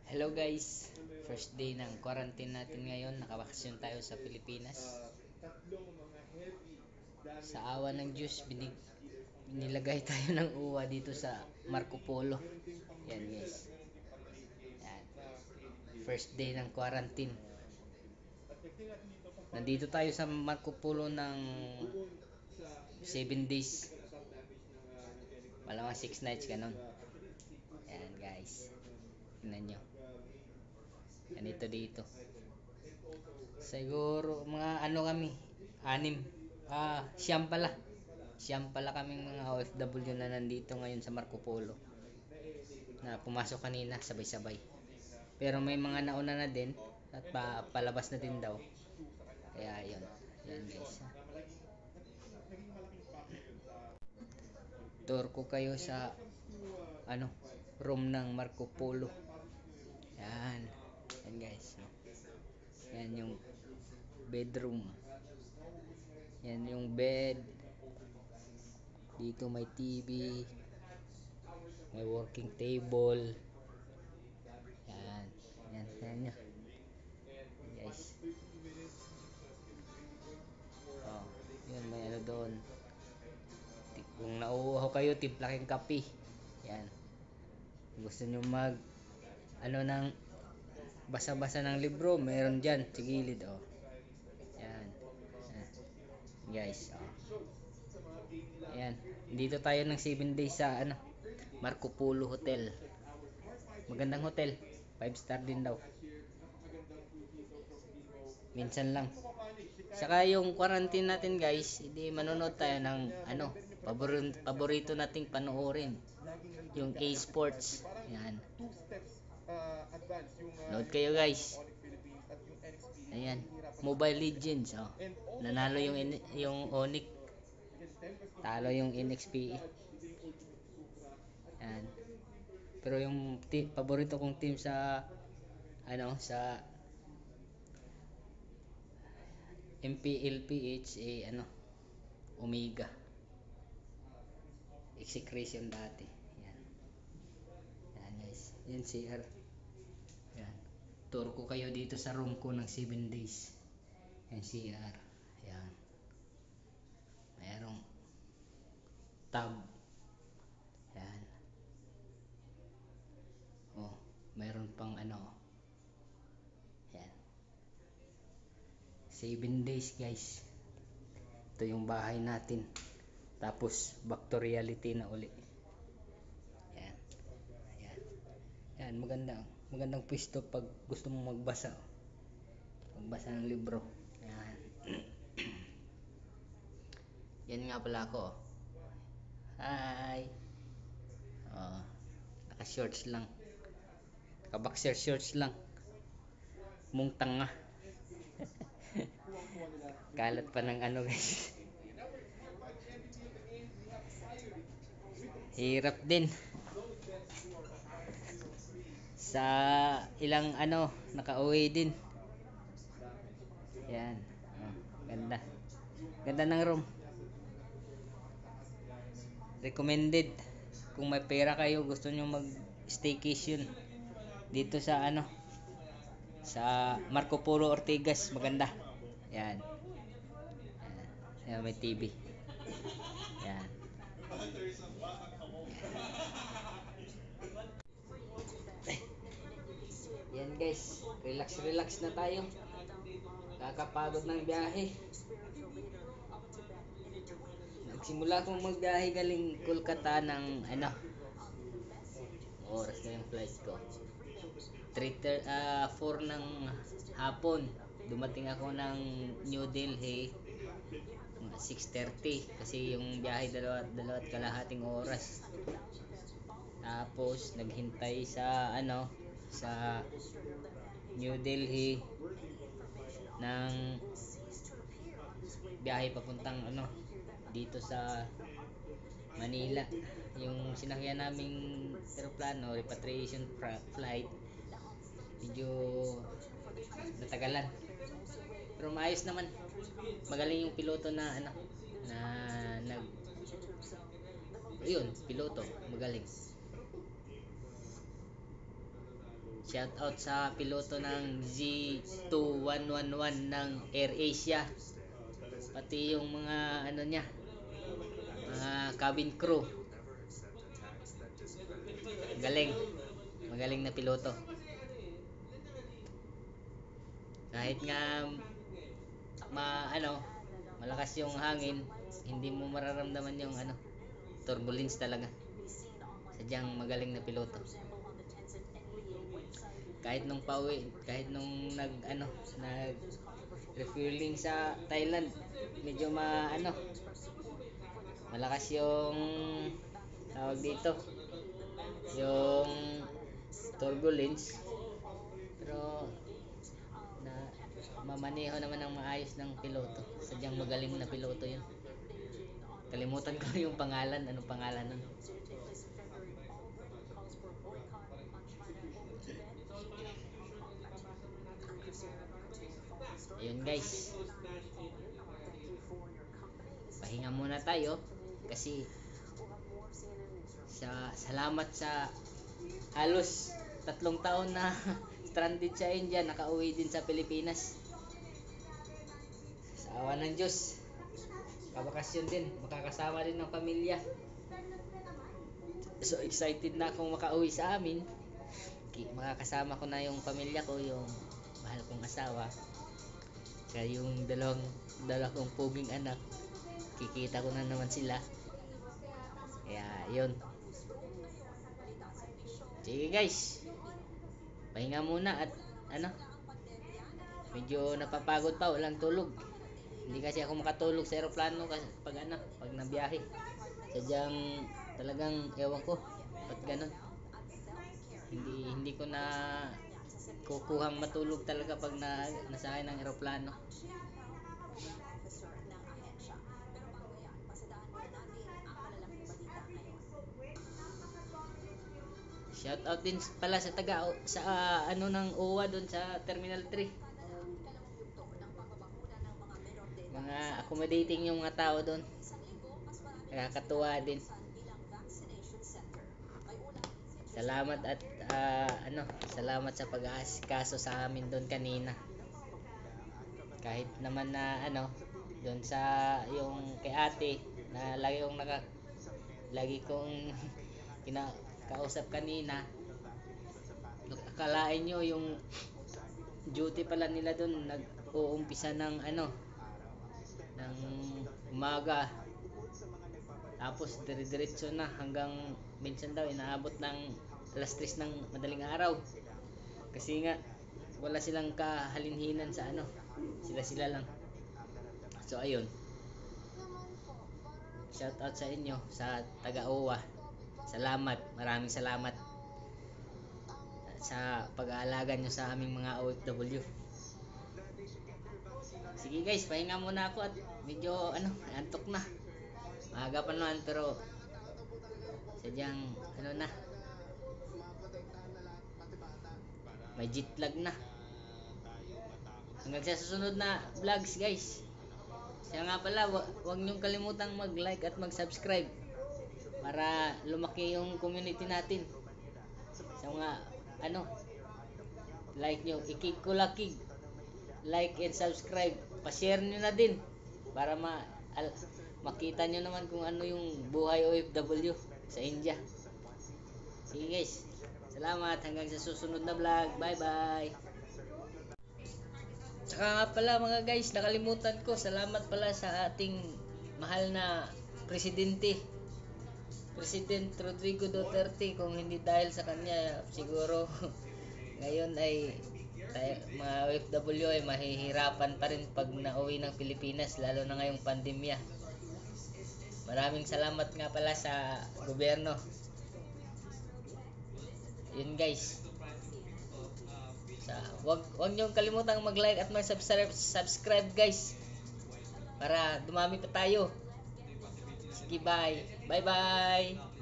Hello guys, first day ng quarantine natin ngayon. Nakabakasyon tayo sa Pilipinas. Sa awa ng Diyos, binilagay tayo ng uwa dito sa Marco Polo. Yan guys. Yan. First day ng quarantine. Nandito tayo sa Marco Polo ng 7 days. Malamang 6 nights ganon. Yan guys. Tingnan nyo. Ganito dito. Siguro mga ano kami, anim. Siyam pala kaming mga OFW na nandito ngayon sa Marco Polo. Na pumasok kanina sabay-sabay. Pero may mga nauna na din at palabas na din daw. Kaya yun. Yan guys. Tour ko kayo sa room ng Marco Polo. Yan. Yan guys. Yan yung bedroom. Yan yung bed. Dito may TV. May working table. Yan. Yan. Yan nyo. Guys. Oh, yan may ano doon. Kung nauuhaw kayo, timpla kayong kape. Yan. Gusto nyo ng basa-basa ng libro, meron dyan sa gilid. Oh. Yan. Yan. Guys. Oh. Ayan. Dito tayo ng 7 days sa Marco Polo Hotel. Magandang hotel. 5 star din daw. Minsan lang. Saka yung quarantine natin guys, hindi manonood tayo ng paborito nating panoorin. Yung A-Sports. Yan. Load kayo guys. Ayan. Mobile Legends. Oh. Nanalo yung Onyx. Talo yung NXP. Yan. Pero yung paborito kong team sa sa MPLPH Omega. Execration dati. Yan. Yan guys. Yan CR. Yan. Tour ko kayo dito sa room ko ng 7 days. Yan CR. Yan. Mayroong tab. Yan. Oh, mayroon pang yan. 7 days guys. Ito yung bahay natin. Tapos back to reality na uli. Yan. Yan. Yan, magandang pwesto pag gusto mong magbasa. Magbasa ng libro. Yan. Yan nga pala ako. Hi. Oh, naka-shorts lang. Naka-boxer shorts lang. Mung tanga. Kalat pa ng guys. Hirap din. Sa ilang nakauwi din. Yan. Oh, ganda. Ganda ng room. Recommended. Kung may pera kayo, gusto nyo mag-staycation dito sa sa Marco Polo Ortigas, maganda. Yan. Yan, may TV. Yan. Yan guys, relax na tayo. Kakapagod ng biyahe. Nagsimula akong magbiyahe galing Kolkata ng oras na yung flight ko. 4 ng hapon. Dumating ako ng New Delhi 6:30 kasi yung biyahe dalawa at kalahating oras. Tapos naghintay sa sa New Delhi ng biyahe papuntang dito sa Manila. Yung sinakyan naming eroplano, repatriation flight, medyo natagalan. Pero maayos naman. Magaling yung piloto na piloto, magaling. Shout out sa piloto ng Z2111 ng AirAsia. Pati yung mga ano niya, mga cabin crew. Galing. Magaling na piloto. Kahit nga malakas yung hangin, hindi mo mararamdaman yung turbulence talaga. Sadyang magaling na piloto. Kahit nung nag refueling sa Thailand, medyo malakas yung tawag dito, yung turbulence, pero mamaneho naman ng maayos ng piloto. Sadyang magaling na piloto yun. Kalimutan ko yung pangalan. Anong pangalan nun? Ayun guys, pahinga muna tayo kasi salamat sa halos 3 taon na stranded sa India, nakauwi din sa Pilipinas. Sa awa ng Diyos, kabakasyon din, makakasama din ng pamilya. So excited na akong makauwi sa amin. Makakasama ko na yung pamilya ko, yung mahal kong asawa, kaya yung dalawa kong puging anak. Kikita ko na naman sila. Kaya yun. Sige guys, pahinga muna at medyo napapagod pa, walang tulog. Hindi kasi ako makatulog sa eroplano kasi pag nabiyahe. Sadyang talagang ewan ko ba't ganun. Hindi ko na kukuhang matulog talaga pag nasakay ng eroplano. Shout out din pala sa ng OWA doon sa Terminal 3. Mga accommodating yung mga tao doon. Nakakatuwa din. Salamat at salamat sa pag-aasikaso sa amin doon kanina. Kahit naman na doon sa yung kay ate na lagi kong kinakausap kanina. Akalain nyo yung duty pala nila doon nag-uumpisa ng ng umaga, tapos dire-diretso na hanggang minsan daw inaabot ng alas 3 ng madaling araw, kasi nga wala silang kahalinhinan sa sila lang. So ayun, shout out sa inyo sa taga-OWA. Salamat, maraming salamat sa pag-aalaga nyo sa aming mga OFW. Sige guys, pahinga muna ako at medyo antok na. Maaga pa naman pero sadyang may jet lag na. Hanggang sa susunod na vlogs guys. Siya nga pala, huwag niyong kalimutang mag-like at mag-subscribe para lumaki yung community natin. Sa mga like nyo, ikig-kulakig, like and subscribe, pa-share nyo na din para makita nyo naman kung ano yung buhay OFW sa India. Sige guys, salamat, hanggang sa susunod na vlog. Bye bye. Tsaka nga pala mga guys, nakalimutan ko, salamat pala sa ating mahal na President Rodrigo Duterte. Kung hindi dahil sa kanya, siguro ngayon ay mga OFW ay mahihirapan pa rin pag nauwi ng Pilipinas, lalo na ngayong pandemya. Maraming salamat nga pala sa gobyerno. Yun guys, wag niyong kalimutang mag-like at mag-subscribe guys para dumami pa tayo. Sige, bye bye.